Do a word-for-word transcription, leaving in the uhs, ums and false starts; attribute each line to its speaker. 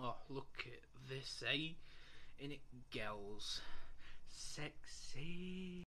Speaker 1: Oh, look at this, eh? In it, girls. Sexy.